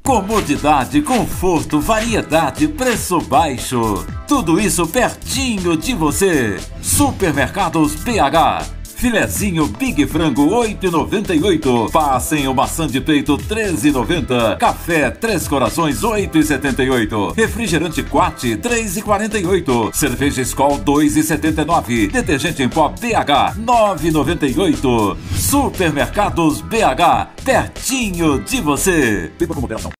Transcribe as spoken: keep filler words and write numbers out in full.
Comodidade, conforto, variedade, preço baixo. Tudo isso pertinho de você. Supermercados B H. Filezinho Big Frango oito e noventa e oito. Passem o maçã de peito treze e noventa. Café Três Corações oito e setenta e oito. Refrigerante Quat três e quarenta e oito. Cerveja Skol dois e setenta e nove. Detergente em pó B H nove e noventa e oito. Supermercados B H, pertinho de você. Beba com moderação.